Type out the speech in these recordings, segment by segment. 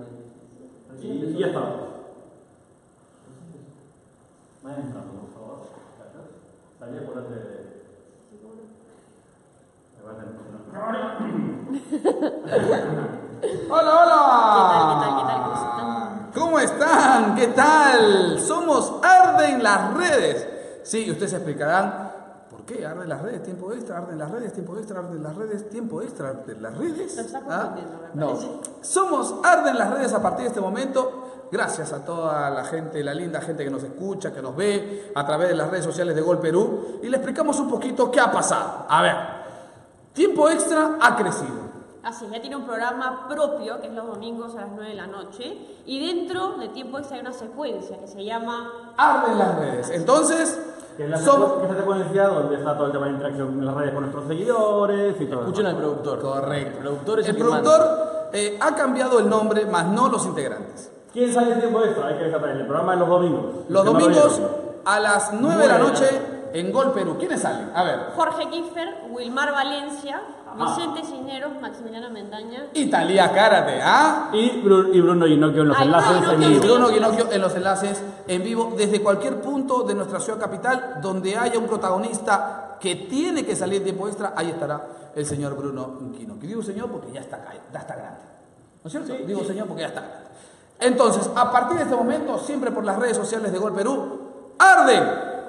Y ya está. Vaya entrando, por favor. Salí por delante. ¡Hola, hola! ¿Cómo están? ¿Qué tal? Somos Arden las Redes. Sí, ustedes se explicarán por qué Arden las Redes, tiempo extra, Arden las Redes, tiempo extra, Arden las Redes, tiempo extra, Arden las Redes. No, somos Arden las Redes a partir de este momento. Gracias a toda la gente, la linda gente que nos escucha, que nos ve a través de las redes sociales de Gol Perú. Y le explicamos un poquito qué ha pasado. A ver, tiempo extra ha crecido. Así, ya tiene un programa propio, que es los domingos a las 9 de la noche, y dentro de Tiempo Extra hay una secuencia que se llama Arden las Redes. Entonces, que es la secuencia donde está todo el tema de interacción en las redes con nuestros seguidores y todo. Escuchen al productor. Correcto. El productor es el productor ha cambiado el nombre, más no los integrantes. ¿Quién sale en Tiempo Extra? Hay que ver el programa de los domingos. Los domingos a las 9 de la noche en Gol Perú. ¿Quiénes salen? A ver. Jorge Kiffer, Wilmar Valencia, Vicente Cisneros, Maximiliano Mendaña y Talía Cárate, ¿ah? Y Bruno Ginocchio en los enlaces en vivo. Bruno Ginocchio en los enlaces en vivo desde cualquier punto de nuestra ciudad capital donde haya un protagonista que tiene que salir en tiempo extra, ahí estará el señor Bruno Ginocchio. Digo señor porque ya está grande. ¿No es cierto? Sí, digo señor porque ya está grande. Entonces, a partir de este momento, siempre por las redes sociales de Gol Perú, arden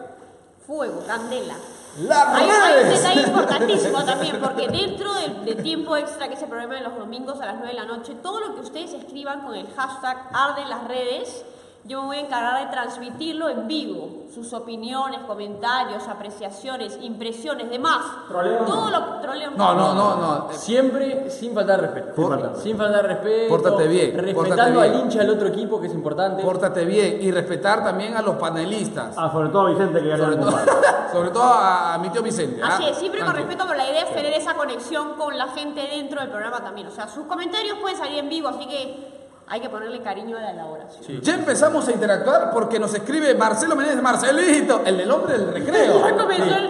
fuego, candela. Hay un detalle importantísimo también, porque dentro de Tiempo Extra, que es el programa de los domingos a las 9 de la noche, todo lo que ustedes escriban con el hashtag Arden las Redes, yo me voy a encargar de transmitirlo en vivo. Sus opiniones, comentarios, apreciaciones, impresiones, demás. Todo lo troleo. No. Siempre sin faltar respeto. Sin faltar respeto. Pórtate bien. Respetando al hincha del otro equipo, que es importante. Pórtate bien. Y respetar también a los panelistas. Sobre todo a Vicente, que ya sobre todo a mi tío Vicente. Así es, siempre con respeto, pero la idea es tener esa conexión con la gente dentro del programa también. O sea, sus comentarios pueden salir en vivo, así que hay que ponerle cariño a la elaboración. Sí. Ya empezamos a interactuar porque nos escribe Marcelo Menéndez, Marcelito, el del hombre del recreo. Ya comenzó el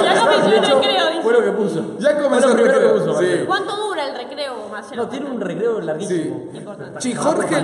recreo, dice. Fue lo que puso. Ya comenzó el recreo. Que puso, sí. ¿Cuánto dura el recreo, Marcelo? No, tiene un recreo larguísimo. Sí. Importante. Chijorge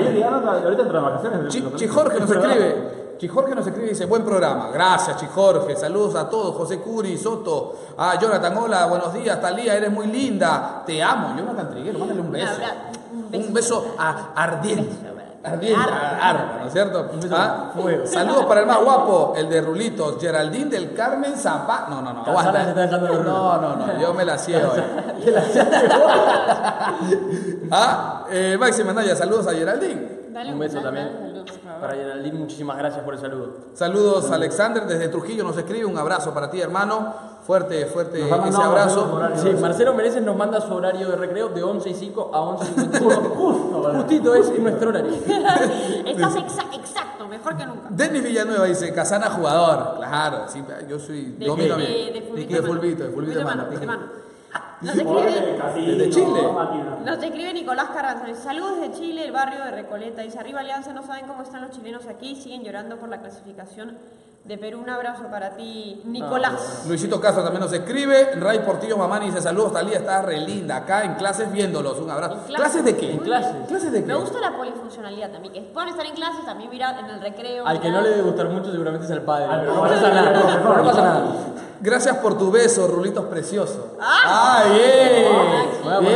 nos escribe. Chijorge nos escribe y dice, buen programa, gracias Chijorge, saludos a todos, José Curi, Soto, a Jonathan, hola, buenos días, Talía, eres muy linda, te amo, Jonathan Triguero, mándale un beso, un beso ardiente, ¿no es cierto? Saludos para el más guapo, el de Rulitos, Geraldine del Carmen Zapá, no, aguanta, no, yo me la ciego. Maxi Mendaña, saludos a Geraldine. Un beso también para Geraldine, muchísimas gracias por el saludo. Saludos Alexander desde Trujillo, nos escribe, un abrazo para ti hermano, fuerte ese abrazo. Sí, Marcelo Meneses nos manda su horario de recreo de 11:05 a 11:51. Justito es nuestro horario. Estás exacto, mejor que nunca. Denis Villanueva dice, Casana jugador, claro, sí, yo soy de fulbito de mano. Nos escribe desde Chile. Nos escribe Nicolás Carranza. Saludos desde Chile, el barrio de Recoleta. Dice, arriba Alianza, no saben cómo están los chilenos aquí, siguen llorando por la clasificación de Perú. Un abrazo para ti, Nicolás. Luisito Castro también nos escribe. Ray Portillo Mamani dice, saludos Talía, estás re linda. Acá en clases viéndolos, un abrazo. ¿Clases de qué? ¿Clases de qué? Me gusta la polifuncionalidad también, que puedan estar en clases, también mirar en el recreo. Al que no le debe gustar mucho seguramente es el padre. No pasa nada. Gracias por tu beso, Rulitos precioso. Bien. Me voy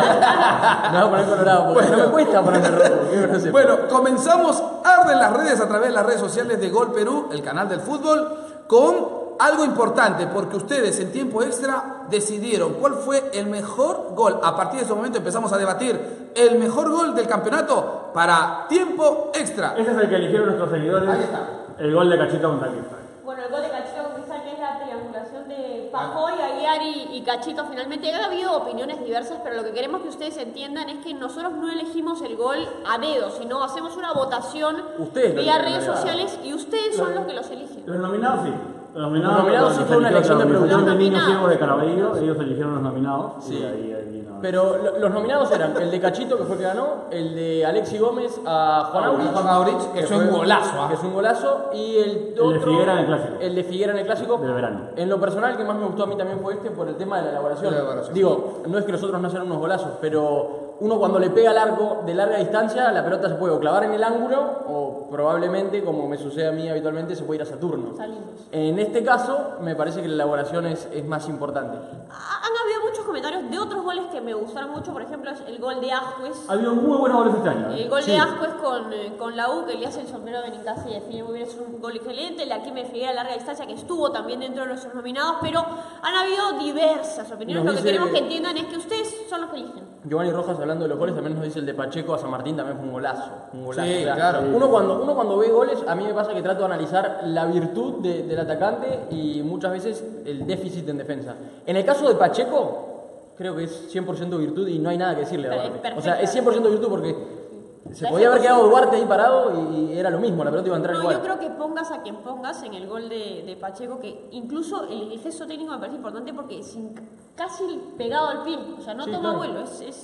a poner colorado porque no me cuesta ponerme rojo. Bueno, comenzamos Arden las Redes a través de las redes sociales de Gol Perú, el canal del fútbol, con algo importante, porque ustedes en tiempo extra decidieron cuál fue el mejor gol. A partir de ese momento empezamos a debatir el mejor gol del campeonato para tiempo extra. Ese es el que eligieron nuestros seguidores. Ahí está. El gol de Cachito contra Cristal. Bueno, el gol de Cachito con Cristal, que es la triangulación de Pajoy, Aguiar y Cachito finalmente. Ha habido opiniones diversas, pero lo que queremos que ustedes entiendan es que nosotros no elegimos el gol a dedo, sino hacemos una votación vía redes sociales y ustedes son los que los eligen. Los nominados sí. Los nominados sí fue una elección de producción. de niños ciegos de Caraballo, ellos eligieron los nominados. Sí. Pero los nominados eran el de Cachito, que fue el que ganó, el de Alexi Gómez a Juan Aurich, que fue un golazo. Que es un golazo, y el otro, de Figuera en el clásico. El de Figuera en el clásico. Del verano. En lo personal, que más me gustó a mí también fue este, por el tema de la elaboración. Digo, no es que los otros no sean unos golazos, pero uno cuando le pega al arco de larga distancia, la pelota se puede o clavar en el ángulo o probablemente, como me sucede a mí habitualmente, se puede ir a Saturno. Salimos. En este caso, me parece que la elaboración es más importante. Han habido muchos comentarios de otros goles que me gustaron mucho, por ejemplo, es el gol de Ascuez. Ha habido muy buenos goles este año. El gol de Ascuez con la U, que le hace el sombrero de Ninkasi y define muy bien, es un gol excelente. El de Aquí me Figuera a larga distancia, que estuvo también dentro de nuestros nominados, pero han habido diversas opiniones. Nos Lo que dice- queremos que entiendan es que ustedes son los que eligen. Giovanni Rojas, hablando de los goles, también nos dice el de Pacheco a San Martín, también fue un golazo. Un golazo. Sí, claro. Uno cuando ve goles, a mí me pasa que trato de analizar la virtud del atacante y muchas veces el déficit en defensa. En el caso de Pacheco, creo que es 100% virtud y no hay nada que decirle a Es Duarte. perfecta. O sea, es 100% virtud porque se La podía haber ejecución. quedado Duarte ahí parado y era lo mismo, la pelota iba a entrar No, igual. yo creo que pongas a quien pongas en el gol de Pacheco, que incluso el gesto técnico me parece importante porque casi pegado al pie, o sea, no Sí, toma claro. vuelo,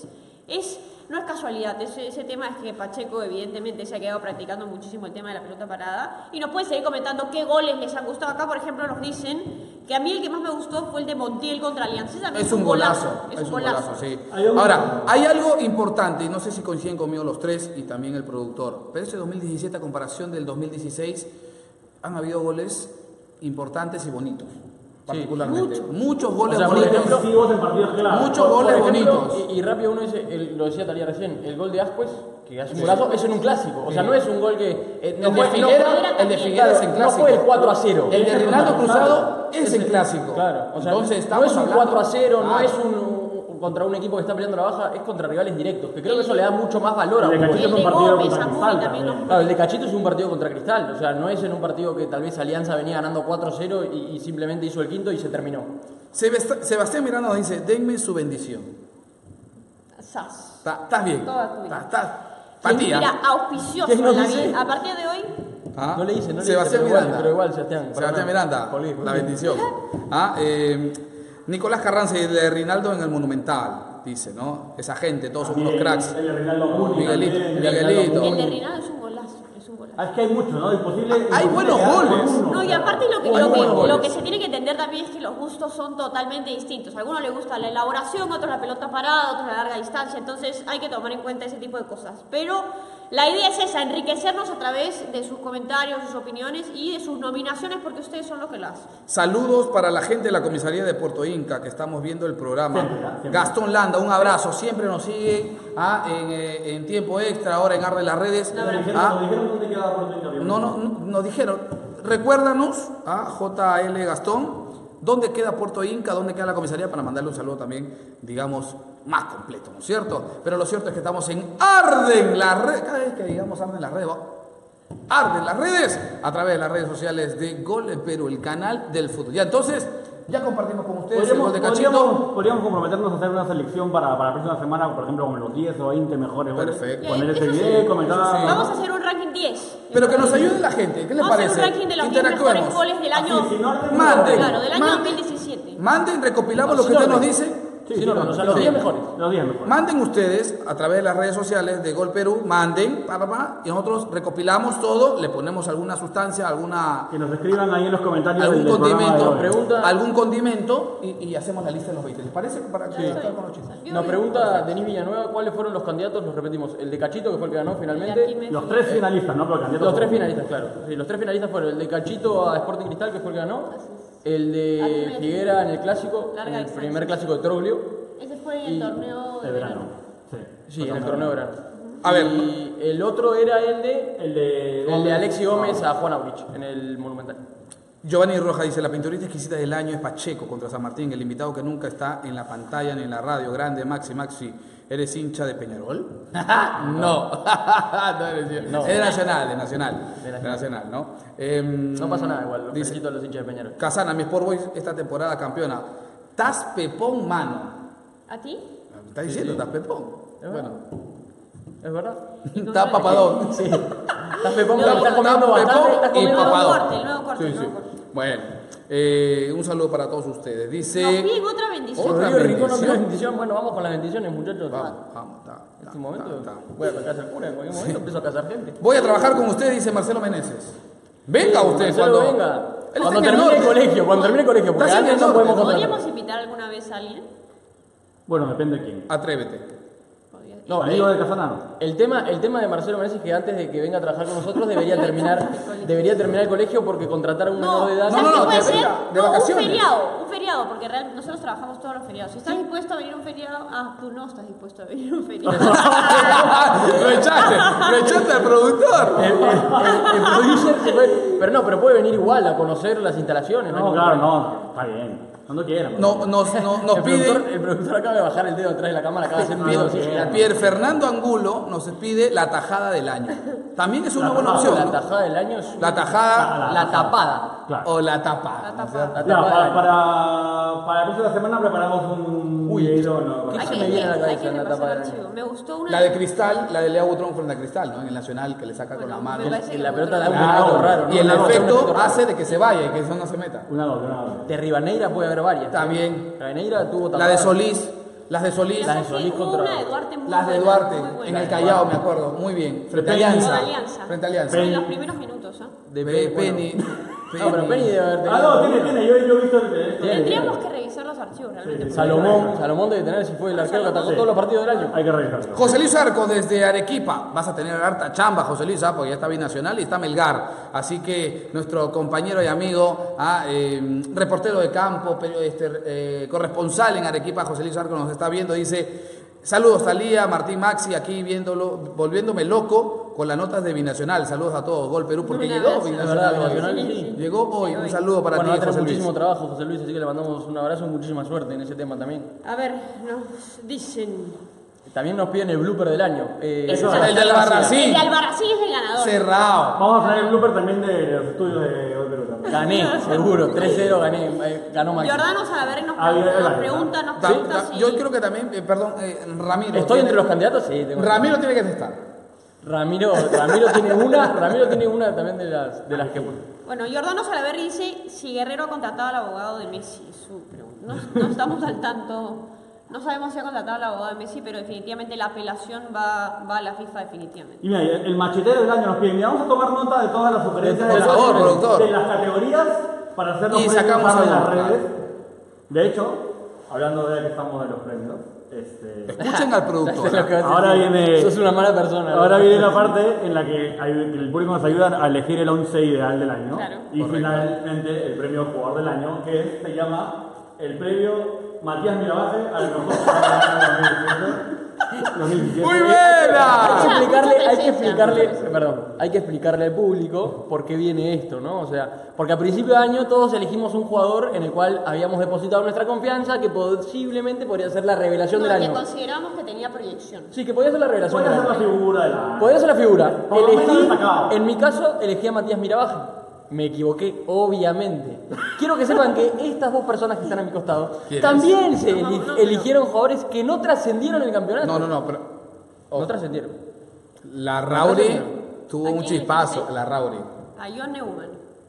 no es casualidad, ese tema es que Pacheco evidentemente se ha quedado practicando muchísimo el tema de la pelota parada y nos puede seguir comentando qué goles les han gustado. Acá, por ejemplo, nos dicen que a mí el que más me gustó fue el de Montiel contra Alianza. Ese también Es un golazo, es un golazo. sí. Hay un- Ahora, hay algo importante, y no sé si coinciden conmigo los tres y también el productor, pero ese 2017 a comparación del 2016 han habido goles importantes y bonitos, particularmente. Muchos goles O sea, por bonitos. ejemplo, Decisivos en partidos clave. Muchos goles Por ejemplo, bonitos. y rápido uno dice, lo decía Talía recién, el gol de Ascuez, que hace un golazo, es en un clásico. O sea, no es un gol que... El de Figuera es en no clásico. fue el 4-0. El de Rinaldo Cruzado es en clásico. Claro, o sea, entonces no estamos es un hablando- 4-0, no Claro. es un contra un equipo que está peleando la baja, es contra rivales directos, que creo que eso le da mucho más valor a El un de gol. Cachito El es un de partido Gómez, contra Zambundi Cristal también también. Claro, el de Cachito es un partido contra Cristal, o sea, no es en un partido que tal vez Alianza venía ganando 4-0 y simplemente hizo el quinto y se terminó. Sebastián Miranda nos dice, denme su bendición. Sas. Estás bien. Toda tuya. Estás patía. Mira, auspicioso ¿Quién nos en la dice? vida. A partir de hoy, ¿Ah? No le dice, Sebastián pero igual, Miranda. pero igual, Sebastián. Sebastián Miranda, Colgué. la bendición. Nicolás Carranza y el de Rinaldo en el Monumental, dice, ¿no? Esa gente, todos son unos cracks. El de Rinaldo Muni Miguelito, también. Miguelito. el de Rinaldo es un golazo, es un golazo. Es que hay mucho, ¿no? Imposible. Hay buenos quedar con goles. uno. No, y aparte Muy buenos lo goles. que se tiene que entender también es que los gustos son totalmente distintos. A algunos les gusta la elaboración, a otros la pelota parada, a otros la larga distancia. Entonces hay que tomar en cuenta ese tipo de cosas. Pero la idea es esa, enriquecernos a través de sus comentarios, sus opiniones y de sus nominaciones, porque ustedes son los que las hacen. Saludos para la gente de la comisaría de Puerto Inca que estamos viendo el programa. Siempre. Gastón Landa, un abrazo, siempre nos sigue en tiempo extra, ahora en Arde las Redes. Nos dijeron dónde quedaba Puerto Rico. No, nos dijeron, recuérdanos a JL Gastón, ¿dónde queda Puerto Inca? ¿Dónde queda la comisaría? Para mandarle un saludo también, digamos, más completo, ¿no es cierto? Pero lo cierto es que estamos en Arden las Redes. Cada vez que digamos Arden las Redes, Arden las Redes, a través de las redes sociales de Gol Perú, el canal del fútbol. Ya, entonces, ya compartimos con ustedes el gol de Cachito. Podríamos comprometernos a hacer una selección para la próxima semana, por ejemplo, con los 10 o 20 mejores goles. Perfecto. Poner ese Eso sí. video, comentar. Vamos a hacer un ranking 10. Pero que nos ayude la gente, ¿qué les Vamos a parece? hacer un ranking de los 10 mejores goles del año. Así, si no, Manden. Claro, del año Manden. 2017. Manden, recopilamos No, lo que sin usted nos orden. dice. Sí, no, o sea, los Sí. 10 mejores. Los 10 mejores. Manden ustedes a través de las redes sociales de Gol Perú, manden, y nosotros recopilamos todo, le ponemos alguna sustancia, Que nos escriban ahí en los comentarios algún del programa de condimento, hoy. Pregunta- algún condimento y hacemos la lista de los 20. ¿Les parece? Para estar con los chicos. Nos pregunta Denis Villanueva cuáles fueron los candidatos, los repetimos, el de Cachito, que fue el que ganó Aquí finalmente. me- Los 3 finalistas, ¿no? Pero candidatos Los 3 son- finalistas, claro. Sí, los 3 finalistas fueron el de Cachito a Sporting Cristal, que fue el que ganó, el de Aquí me- Figuera en el clásico, Larga en el distancia. primer clásico de Troglio. Ese fue en el torneo De verano. Sí. Sí, en el torneo de verano. A ver. Y el otro era el de El de Alexi Gómez a Juan Aurich, en el Monumental. Giovanni Roja dice, la pinturita exquisita del año es Pacheco contra San Martín, el invitado que nunca está en la pantalla ni en la radio. Grande, Maxi, ¿eres hincha de Peñarol? no. No eres hincha. No. Es de Nacional, ¿no? No pasa nada igual, los dice, felicito a los hinchas de Peñarol. Casana, mi Sport Boys esta temporada campeona. Taz Pepón Mano. ¿A ti? ¿Me está diciendo Sí. Taz Pepón? Es Bueno. ¿Es verdad? Está papadón. Sí. Estás Pepón, No, estás no, comiendo no, bastante, Pepón estás y comiendo... nuevo papadón. corte, el nuevo corte, Sí, el sí. nuevo corte. Bueno, un saludo para todos ustedes. Dice... Nos piden otra bendición. Otra Rodrigo Rincón, otra bendición. bendición. Bueno, vamos con las bendiciones, muchachos. Vamos, En este momento voy a tocar al cura, en cualquier momento empiezo a casar gente. Voy a trabajar con usted, dice Marcelo Meneses. Venga usted Marcelo, cuando venga. Él Cuando está en termine el norte. colegio, porque Está en antes el no norte. podemos contar. ¿Podríamos invitar alguna vez a alguien? Bueno, depende de quién. Atrévete. No, amigo de Casana. El tema de Marcelo Menezes es que antes de que venga a trabajar con nosotros debería terminar el colegio porque contratar a un menor de edad. ¿sabes qué puede que ser? venga de No, vacaciones. un feriado, porque realmente nosotros trabajamos todos los feriados. Si estás dispuesto a venir a un feriado, tú no estás dispuesto a venir a un feriado. Lo echaste al productor. El producer se fue. Pero puede venir igual a conocer las instalaciones. No, claro, no, está bien. Cuando quieran. Nos pide. El productor acaba de bajar el dedo atrás de la cámara, acaba de hacer un video así gigante. Pierre Fernando Angulo nos pide la tajada del año. También es una buena opción. La ¿no? tajada del año es La tajada la tapada. Claro. o la tapada. ¿no es cierto? La Ya, tapada del año. para el próximo semana preparamos un video. ¿No? ¿Qué Hay se que- me viene a la hay cabeza que en la repasar tapa del el año? archivo. Me gustó una La de Cristal, la de Leo Butrón frente a Cristal, ¿no? En el Nacional, que le saca con Bueno, la mano. me parece En que la fue pelota otro da un lado. efecto raro, ¿no? Y el No, no, un efecto efecto raro. hace de que se vaya y que eso no se meta. Una doble. De Rivadeneira puede haber varias. También. Rivadeneira tuvo La tapada. de Solís, las de Solís, Las de Solís Hubo contra- una de Duarte muy las de buena, Duarte, muy buena. en el Callao, me acuerdo, muy bien. Frente a Penny. Alianza. Alianza. Frente a Alianza. En los primeros minutos, ¿ah? Penny. No, pero Penny debe haber tenido. No, tiene. Yo he visto el. Tendríamos que revisar los archivos realmente. Salomón debe tener, si fue el arquero que atacó todos los partidos del año. Hay que revisarlo. José Luis Arcos desde Arequipa. Vas a tener harta chamba, José Luis, porque ya está binacional y está Melgar. Así que nuestro compañero y amigo, reportero de campo, corresponsal en Arequipa, José Luis Arcos nos está viendo. Dice: saludos Talía, Martín Maxi, aquí volviéndome loco con las notas de Binacional. Saludos a todos, Gol Perú, porque Un llegó abrazo. Binacional Es verdad, hoy. Binacional, sí. Llegó hoy, un saludo para Bueno, va a ti, tener José Luis. muchísimo trabajo José Luis, así que le mandamos un abrazo y muchísima suerte en ese tema también. A ver, nos dicen. También nos piden el blooper del año. Eso El del Albarracín. El de Albarracín es el ganador. Cerrado. Vamos a traer el blooper también de los estudios de Gol Perú también. Gané, seguro, 3-0 gané, ganó Maxi. Giordano Salaverry nos Vale. pregunta si... Yo creo que también, Ramiro. ¿Estoy entre los candidatos? Sí, tengo. Ramiro tiene que estar. Ramiro tiene una también de las que. Bueno, Giordano Salaverry dice si Guerrero ha contratado al abogado de Messi. Su pregunta. No estamos al tanto, no sabemos si ha contratado al abogado de Messi, pero definitivamente la apelación va a la FIFA definitivamente. Y mira, el machetero del año nos pide, mira, vamos a tomar nota de todas las sugerencias Por favor, productor. de las categorías para hacer los Y premios sacamos en las algo, redes. De hecho, hablando de que estamos de los premios, Escuchen al productor. ahora viene... Sos una mala persona. Ahora viene la parte en la que el público nos ayuda a elegir el 11 ideal del año. Claro. Y finalmente el premio jugador del año, que se llama el premio Matías Miravaje al mejor jugador del año 2017. ¡Muy buena! Hay que explicarle al público por qué viene esto, ¿no? O sea, porque a principio de año todos elegimos un jugador en el cual habíamos depositado nuestra confianza que posiblemente podría ser la revelación No, del que año. consideramos que tenía proyección. Sí, que podía ser la revelación Puede del ser la año. figura de la... Podría ser la figura. Por lo menos destacado. En mi caso, elegí a Matías Miravaje. Me equivoqué, obviamente. Quiero que sepan que estas dos personas que están a mi costado ¿Quiénes? también No. eligieron jugadores que no trascendieron el campeonato. No, pero. No trascendieron. La Rauri tuvo ¿A un quién chispazo, elegiste? la Rauri. A John Neumann.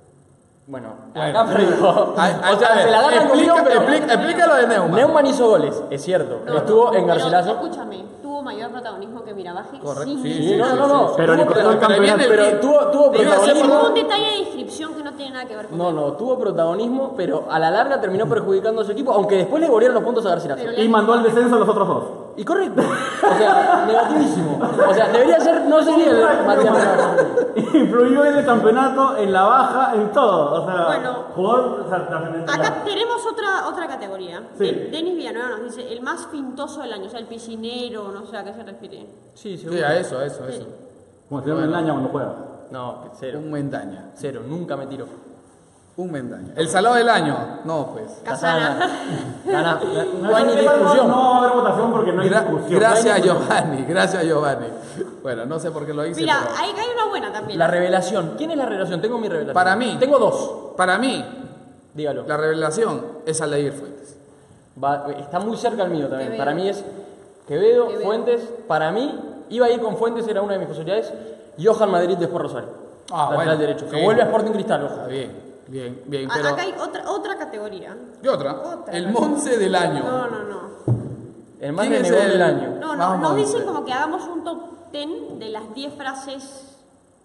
Bueno, Bueno. acá perdió. Ay, O sea, se la agarran conmigo, pero explícalo de Neumann. Neumann hizo goles, es cierto. Estuvo en Pero, Garcilaso. escúchame, tuvo mayor protagonismo que Miravaje. Correcto, sin sí, ningún- No. Pero ni Tuvo- con el campeonato. pero tuvo Debe ser protagonismo. Hubo un detalle de inscripción que no tiene nada que ver con No, tuvo protagonismo, pero a la larga terminó perjudicando a su equipo, aunque después le volvieron los puntos a Garcilaso. Pero Y mandó al descenso a los otros dos. Y correcto. O sea, negativísimo. O sea, debería ser, no sería el Matías Miravaje. Influyó en el campeonato, en la baja, en todo. O sea, Bueno. jugador trascendental. Acá tenemos otra categoría. Sí. Denis Villanueva nos dice el más pintoso del año, o sea, el piscinero, no sé a qué se refiere. Sí, Sí, seguro. a eso. Como si no me engaña cuando juega. No, cero. Un Mendaña. Cero, nunca me tiró. Un Mendaña. El salado del año. No, pues. Casana. Gana. No, No hay ni ese tema discusión. No va a haber votación porque no hay discusión. Gracias, Giovanni. Bueno, no sé por qué lo hice. Mira, pero hay una buena también. La revelación. ¿Quién es la revelación? Tengo mi revelación. Para mí. Tengo dos. para mí, Dígalo. la revelación es Aldair Fuentes. Está muy cerca el mío también. Quevedo. Para mí es Quevedo, Quevedo. Fuentes. Para mí, iba a ir con Fuentes, era una de mis posibilidades. Johan Madrid después Rosario. Lateral bueno, derecho. Que sí. vuelve a Sporting Cristal, ojo. Está bien. Pero... Acá hay otra categoría. ¿Qué otra? Otra. El Monce del año. No. El más ¿Quién es renegón el- del año. No, Vamos, nos dicen Monse. como que hagamos un top 10 de las 10 frases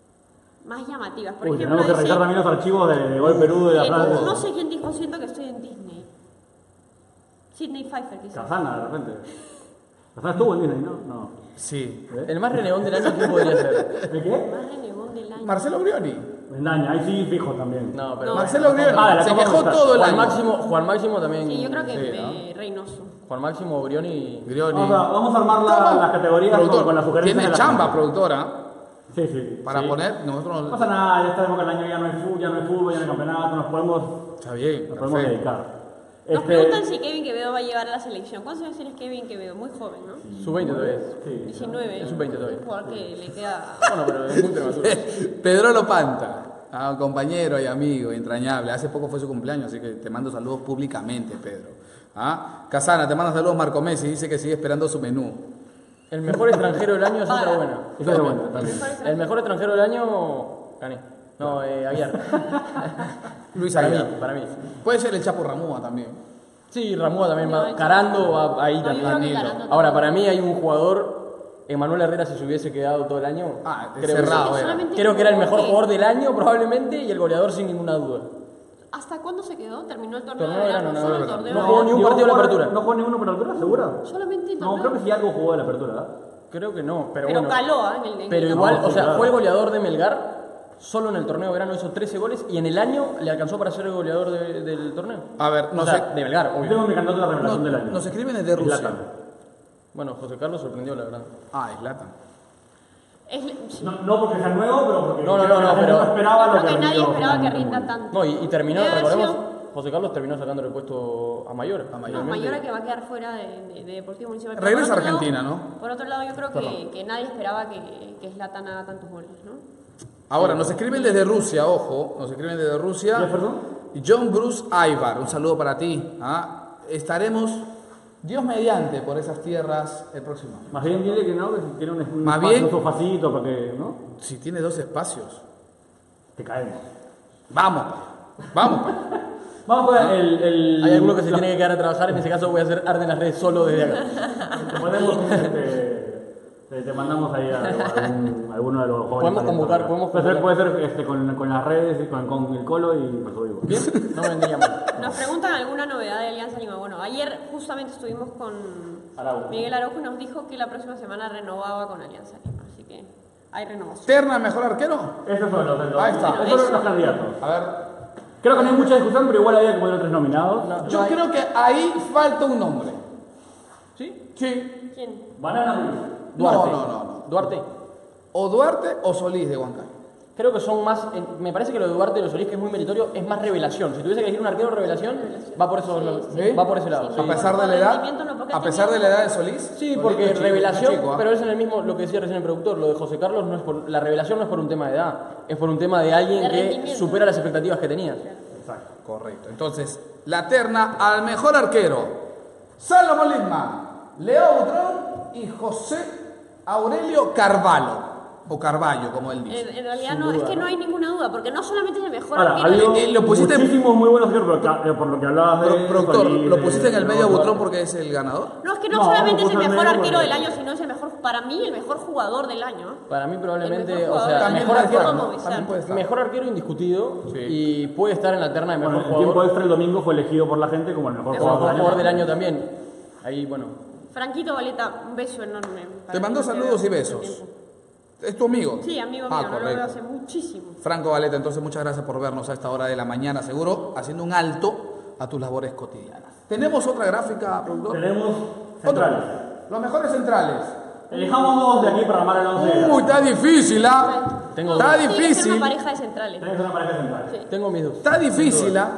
más llamativas. Por Uy, ejemplo, tenemos que dice, revisar también los archivos de Gol Perú de la frase. no sé quién dijo, siento que estoy en Disney. Sidney Pfeiffer, quizás. Casana, de repente. sea, estuvo en Disney, ¿no? No. Sí. El más renegón del año, ¿quién podría ser? ¿De qué? Más renegón del año. Marcelo Brioni. Mendaña, ahí sí fijo también. No, pero... Marcelo Brioni. Ah, la se Copa quejó Mundial. todo el Juan año. Máximo también... Sí, yo creo que Sí, Reynoso. Juan Máximo, Brioni... Brioni. Vamos a armar las categorías Productor, con las sugerencias. tiene de la chamba, gente. productora, Sí. para Sí. poner. Nosotros No pasa nada, ya sabemos que el año ya no hay fútbol, ya no hay campeonato, nos podemos Está bien, podemos perfecto. dedicar. Nos preguntan si Kevin Quevedo va a llegar a la selección. ¿Cuántos años tienes Kevin Quevedo? Muy joven, ¿no? Sub-20 todavía es. Sí. 19. Es un 20 todavía. Un jugador que le queda... Bueno, pero es muy prematuro. Pedro Lopanta, un compañero y amigo entrañable. Hace poco fue su cumpleaños, así que te mando saludos públicamente, Pedro. Casana, te manda saludos Marco Messi, dice que sigue esperando su menú. El mejor extranjero del año es otra buena. Esa es buena también. El mejor extranjero del año... Gané. No, Aguiar. Luis Para Aguilar. mí, para mí. Puede ser el Chapo Ramúa también. Sí, Ramúa también. No, Carando va ahí No, yo también. creo que Danilo. Carando Ahora, también. para mí hay un jugador, Emanuel Herrera, si se hubiese quedado todo el año, creo, cerrado, Solamente creo que era el mejor jugó, jugador del año probablemente y el goleador sin ninguna duda. ¿Hasta cuándo se quedó? ¿Terminó el torneo Torneo de de verano? verano, Solo el no, torneo no de jugó verano. ni un partido de la apertura. ¿No jugó ninguno por la apertura? ¿Segura? Solamente el No, torneo. creo que sí algo jugó de la apertura, ¿verdad? Creo que no, pero, Pero bueno. caló, en el Pero torneo. igual, No, o sea, claro. fue el goleador de Melgar. Solo en el torneo de verano hizo 13 goles y en el año le alcanzó para ser el goleador del torneo. A ver, O sea, de Melgar, Yo obvio. tengo mi candidato a la revelación del año. nos escriben desde Rusia. Zlatan. Bueno, José Carlos sorprendió, la verdad. Es Zlatan. Sí. No porque sea nuevo, pero porque No, la gente pero- no esperaba Yo lo creo que nadie rindió esperaba que Fernando rinda Muñoz. tanto. No, y terminó, Debe haber recordemos, sido- José Carlos terminó sacando el puesto a Mayor. No, Mayora que va a quedar fuera de Deportivo Municipal. Pero Regresa por otro a Argentina, lado- ¿no? Por otro lado, yo creo que nadie esperaba que Zlatan haga tantos goles, ¿no? Ahora, nos escriben desde Rusia, ojo, nos escriben desde Rusia. ¿Qué, perdón? John Bruce Aybar, un saludo para ti. Estaremos, Dios mediante, por esas tierras el próximo año. Más bien dile que no, que si tiene un Más espacio, bien- un sofacito para que, ¿no? Si tiene 2 espacios. Te caemos. Vamos, vamos. Vamos con el... Hay alguno que se tiene que quedar a trabajar, en ese caso voy a hacer Arden las redes solo desde acá. Te ponemos te mandamos ahí a alguno de los jóvenes. Podemos convocar, Puede ser con las redes, y con el colo y resolvimos. Bien, no me vendría mal. Nos preguntan alguna novedad de Alianza Lima. Bueno, ayer justamente estuvimos con Araujo. Miguel Araujo y nos dijo que la próxima semana renovaba con Alianza Lima, así que hay renovación. ¿Terna mejor arquero? Esos son los Ahí está. Esos son los candidatos. A ver, Creo que no hay mucha discusión, pero igual había que poner 3 nominados. yo creo que ahí falta un nombre. ¿Sí? Sí. ¿Quién? Banana Ruiz. Duarte. No. Duarte. O Duarte o Solís de Huancayo. Creo que son más. Me parece que lo de Duarte y lo Solís, que es muy meritorio, es más revelación. Si tuviese que elegir un arquero revelación, va por, ¿Sí? va por ese lado. A sí. pesar de la edad, Rendimiento no, porque a pesar de la edad de Solís. Sí, Solís porque es chico, revelación, es chico, ¿ah? pero es en el mismo, lo que decía recién el productor, lo de José Carlos, no es por, la revelación no es por un tema de edad, es por un tema de alguien De que rendimiento. supera las expectativas que tenías. Exacto. Correcto. Entonces, la terna al mejor arquero: Salomón Lidman, Leo Butrón y José Aurelio Carvalho. O Carballo, como él dice. En realidad Sin no, duda, es que ¿no? no hay ninguna duda, porque no solamente es el mejor Ahora, arquero. ha habido lo pusiste- muchísimos muy buenos arqueros, pero por lo que hablabas de... Productor, Solís, ¿lo pusiste en el medio a de- Butrón porque es el ganador? No, es que no, No, solamente no es el puso mejor medio arquero porque- del año, sino es el mejor, para mí, el mejor jugador del año. Para mí El probablemente, mejor o jugador sea, del También año. puede mejor estar, Como ¿no? Movistar. También puede estar. mejor arquero indiscutido Sí. y puede estar en la terna de mejor Bueno, el tiempo jugador. extra el domingo fue elegido por la gente como el mejor Mejor jugador jugador del año también. Ahí, bueno. Franquito Valeta, un beso enorme. Te mandó saludos y besos. ¿Es tu amigo? Sí, amigo mío, no lo veo correcto. hace muchísimo. Franco Valeta, entonces muchas gracias por vernos a esta hora de la mañana, seguro, haciendo un alto a tus labores cotidianas. ¿Tenemos otra gráfica, productor? Tenemos centrales. Los mejores centrales. Elijamos 2 de aquí para armar el 11. Uy, está difícil, ¿ah? Tengo Está dos. Tiene que ser difícil. una pareja de centrales. Tenés una pareja central. Sí. Tengo mis dos. Está difícil, ¿ah?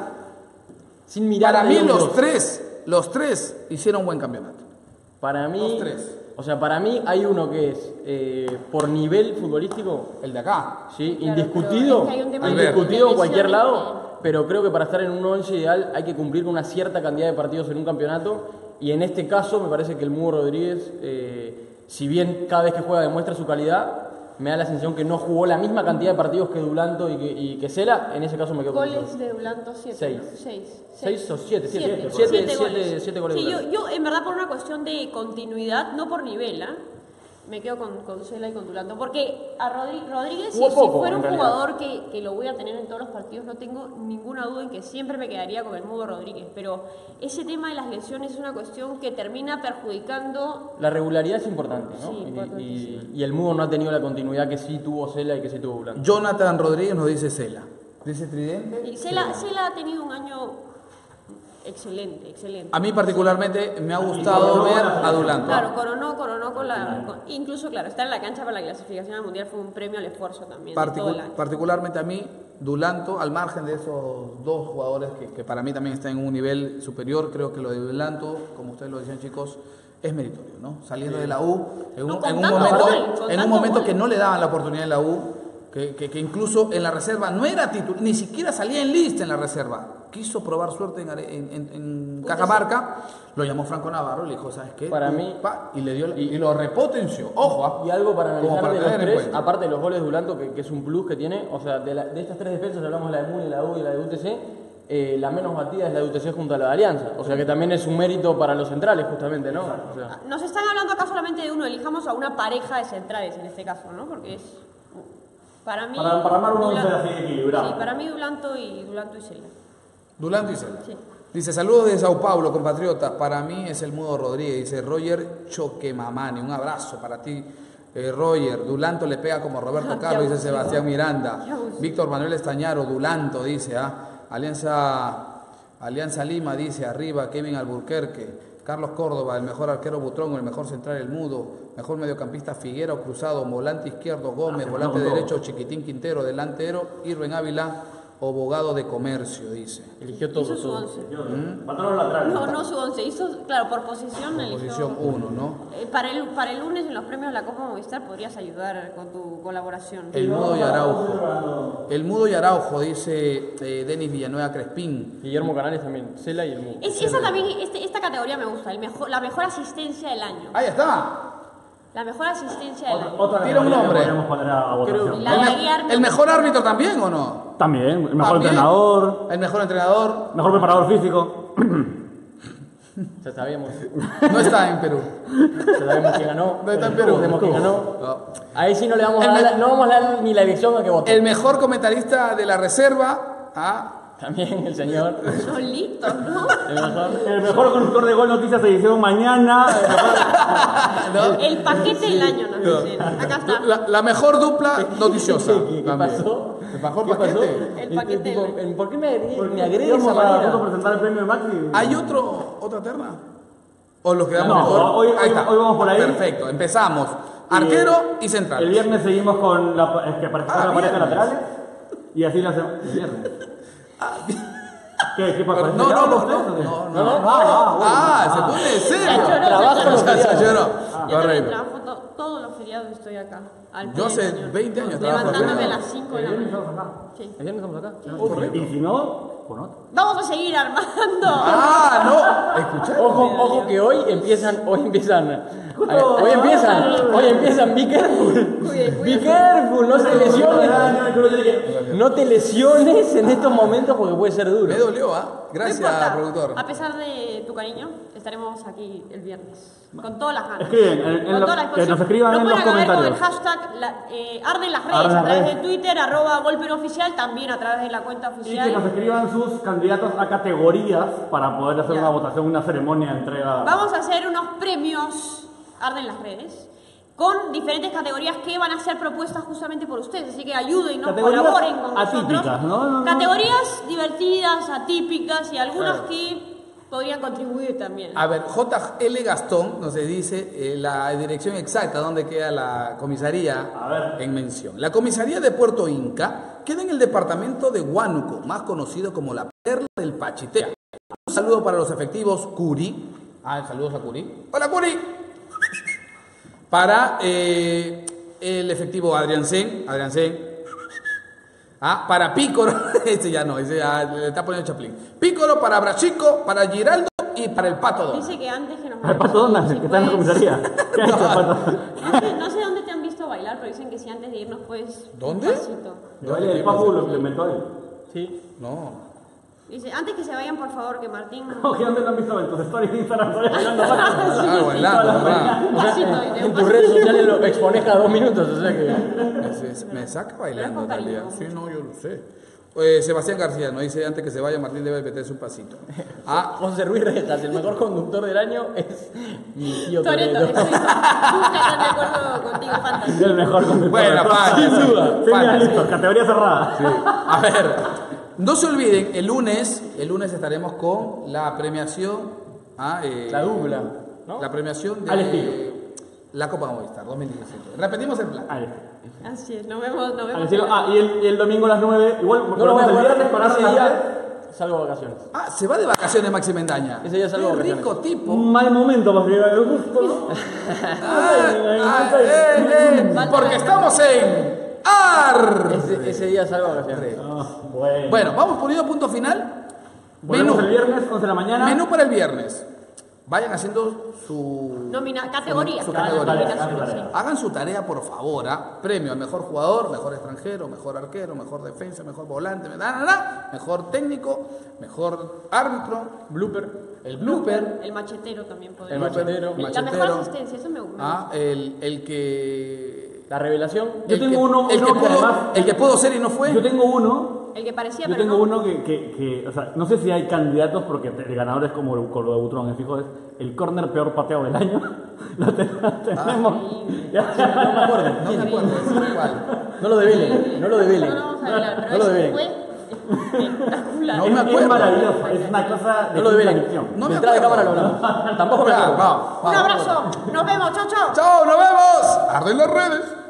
Sin mirar Para a mí los los tres hicieron un buen campeonato. Para mí, Los tres. o sea, para mí hay uno que es por nivel futbolístico, El de acá. sí, Claro, indiscutido, pero es que hay un tema de indiscutido en cualquier lesiones lado, pero creo que para estar en un 11 ideal hay que cumplir con una cierta cantidad de partidos en un campeonato y en este caso me parece que el Mugo Rodríguez, si bien cada vez que juega demuestra su calidad, me da la sensación que no jugó la misma cantidad de partidos que Dulanto y que Cela, en ese caso me quedo con Goles eso. de Dulanto 7. Seis. 6. 6 o 7, 7 goles. goles. Sí, de yo Dulanto. en verdad por una cuestión de continuidad, no por nivel, ¿ah? Me quedo con Cela y con Dulanto. Porque a Rodríguez, Jugó si poco, fuera en un realidad. jugador que lo voy a tener en todos los partidos, no tengo ninguna duda en que siempre me quedaría con el Mudo Rodríguez. Pero ese tema de las lesiones es una cuestión que termina perjudicando. La regularidad es importante, ¿no? Sí, importantísimo. Y el Mudo no ha tenido la continuidad que sí tuvo Cela y que sí tuvo Dulanto. Jonathan Rodríguez nos dice Cela. Dice Tridente. Y Cela ha tenido un año excelente. A mí particularmente me ha gustado ver a Dulanto. Claro, coronó con la... incluso, claro, estar en la cancha para la clasificación al Mundial fue un premio al esfuerzo también de todo el año. Particularmente a mí, Dulanto, al margen de esos dos jugadores que para mí también están en un nivel superior, creo que lo de Dulanto, como ustedes lo decían chicos, es meritorio, ¿no? Saliendo de la U, en un momento que no le daban la oportunidad en la U, que incluso en la reserva no era titular, ni siquiera salía en lista en la reserva. Quiso probar suerte en Cajamarca, lo llamó Franco Navarro y le dijo, ¿sabes qué? Para mí- y le dio y lo repotenció. Ojo, Y algo para como analizar para de los tener en tres, cuenta. aparte de los goles de Dulanto, que es un plus que tiene, o sea, de estas tres defensas, hablamos de la de Muni, la de U y la de UTC, la menos batida es la de UTC junto a la de Alianza, o sea que también es un mérito para los centrales justamente, ¿no? O sea, Nos están hablando acá solamente de uno, elijamos a una pareja de centrales en este caso, ¿no? Porque es... Para mí... Para armar un once Dulanto- así equilibrado. Sí, para mí Dulanto y Cela. Dulanto y Cela. Sí. Dice, saludos de Sao Paulo, compatriotas. Para mí es el Mudo Rodríguez. Dice Roger Choquemamani. Un abrazo para ti, Roger. Dulanto le pega como Roberto Carlos, dice Sebastián Miranda. Víctor Manuel Estañaro, Dulanto, dice. Alianza Lima, dice arriba. Kevin Alburquerque. Carlos Córdoba, el mejor arquero Butrón, el mejor central El Mudo, mejor mediocampista Figuera o Cruzado, volante izquierdo Gómez, volante derecho Chiquitín Quintero, delantero Irving Ávila, abogado de comercio, dice. eligió todo. Hizo su todo. 11. Faltaron los laterales. No su 11, hizo, claro, por posición eligió. Posición 1, ¿no? Para el lunes en los premios de la Copa Movistar podrías ayudar con tu colaboración. El Mudo y Araujo. El Mudo y Araujo, dice Denis Villanueva Crespín. Guillermo Canales también, Cela y el Mudo. Esa también, esta categoría me gusta, la mejor asistencia del año. Ahí está. La mejor asistencia del año. Otra Tira un categoría que nombre. podríamos poner a votación. La de Aguiar ¿El mejor árbitro también o no? También, el mejor También. entrenador, El mejor entrenador. mejor preparador físico. Ya sabíamos, No está en Perú. ya sabemos quién ganó. No está en Perú. Sabemos quién ganó. No. Ahí sí no le vamos a El dar, no vamos a dar ni la elección a que vote. El mejor comentarista de la reserva. También el señor. Solitos, ¿no? El mejor. El mejor conductor de Gol Noticias edición mañana. El paquete del año, nos dicen. Acá está. La mejor dupla noticiosa. ¿Qué también. pasó? ¿El mejor ¿Qué pasó? paquete? El paquete tipo, del- ¿por qué me agrede de Íbamos esa a manera? presentar el premio Maxi. ¿Hay otra terna? ¿O los quedamos No, mejor? hoy está. vamos por ahí. Perfecto, empezamos. Arquero y central. El viernes seguimos con es que apareció la pareja viernes. laterales. Y así la hacemos. El viernes. ¿Qué pasa? No, ¿Ya no, ustedes o qué? se pone de serio. Ya lloró, Trabajo los Ya feriados. lloró. Yo también Correcto. trabajo todos los feriados, estoy acá. al pie Yo del hace cañón. 20 años trabajo Levantándome a feriado. las 5 de la mañana. Sí. ¿El viernes estamos acá? Y si no, con otro. Vamos a seguir armando. No, escuchá. Ojo que hoy empiezan, be careful. Be careful, no te lesiones. No te lesiones en estos momentos porque puede ser duro. Me dolió, No Gracias, importa. productor. A pesar de tu cariño, estaremos aquí el viernes. Con todas las ganas. Escriben, Con toda la que exposición. nos escriban Lo en los pueden hacer con el comentarios. hashtag arden las redes, Arden a las través redes. de Twitter, @golperoficial, también a través de la cuenta Y que oficial. nos escriban sus candidatos a categorías para poder hacer Ya. una votación, una ceremonia de entrega. Vamos a hacer unos premios, arden las redes, con diferentes categorías que van a ser propuestas justamente por ustedes. Así que ayúdennos, Categorías colaboren con nosotros. atípicas, ¿no? Categorías divertidas, atípicas y algunas que podrían contribuir también. A ver, JL Gastón nos dice la dirección exacta donde queda la comisaría A ver. en mención. La comisaría de Puerto Inca queda en el departamento de Huánuco, más conocido como la Perla del Pachitea. Un saludo para los efectivos Curi. Saludos a Curi. Hola Curi. Para el efectivo Adrián Sen. Para Pícoro, ese ya no, ese ya le está poniendo Chaplin. Pícoro, para Brachico, para Giraldo y para el Pato Donald. Dice que antes que nos ¿El Pato Donald, si que está en la puedes- comisaría? ¿Qué ha hecho el Pato? No sé dónde te han visto bailar, pero dicen que si antes de irnos puedes... ¿Dónde? un pasito. El baile del Papu lo implementó él. Sí. No. Dice, antes que se vayan, por favor, que Martín... Oye, ¿dónde lo han visto en tus stories de Instagram? Estoy bailando Ah, bailando, va. Pasito, dice, En tus redes sociales lo expones cada 2 minutos, o sea que... Me saca bailando en Pero es con realidad. cariño. Sí, no, yo lo sé. Sebastián García nos dice, antes que se vaya, Martín debe meterse un pasito. Ah, José Ruiz Rejas, el mejor conductor del año es mi tío Toretto, Toretto. estoy están de acuerdo contigo, Fantasy. El mejor conductor. Buena, Fantasy. Sin duda. Fantasy. Listo, categoría cerrada. sí. A ver, no se olviden, el lunes estaremos con la premiación. La dupla, ¿no? La premiación Al de estilo. la Copa Movistar 2017. Repetimos el plan. Ahí. Así es, nos vemos. Al estilo. Y el domingo a las 9. Igual, No lo voy a el guardar viernes con ese Arden las redes. día, salgo de vacaciones. Se va de vacaciones Maxi Mendaña. Ese día salgo de Qué vacaciones. rico tipo. Un mal momento para llegar justo, ¿no? Porque estamos en AR. Ese día salgo de vacaciones. Bueno. Bueno, vamos poniendo punto final. Volvemos el Menú. viernes, 11 de la mañana. Menú para el viernes. Vayan haciendo su Categoría. su Cada categoría. nominación, sí. Hagan su tarea, por favor. Premio al mejor jugador, mejor extranjero, mejor arquero, mejor defensa, mejor volante, mejor técnico, mejor árbitro, el blooper, El machetero también El podemos. machetero. La machetero. mejor asistencia, eso me gusta. el que La revelación. Yo tengo uno el que que pudo, además- el que pudo ser y no fue. Yo tengo uno. El que parecía, Yo pero tengo no. uno que, o sea, no sé si hay candidatos porque el ganador es como con lo de Butrón, es fijo, es el córner peor pateado del año. Lo tenemos. No me acuerdo. No me acuerdo cuál. No lo develen, no lo develen. No, vamos a hablar, pero No lo ese develen. fue espectacular. No me Es acuerdo. maravilloso, es una cosa de No lo develen. ficción. No me Detrás de acuerdo. cámara lo hablamos. Tampoco me Ya, acuerdo. vamos. Un abrazo. Nos vemos. Chao, chao. Chao, nos vemos. Arden las redes.